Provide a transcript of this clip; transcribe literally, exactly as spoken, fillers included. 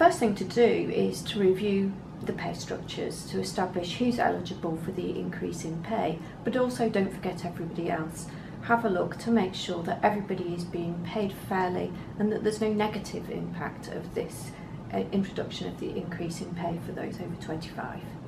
first thing to do is to review the pay structures to establish who's eligible for the increase in pay, but also don't forget everybody else. Have a look to make sure that everybody is being paid fairly and that there's no negative impact of this uh, introduction of the increase in pay for those over twenty-five.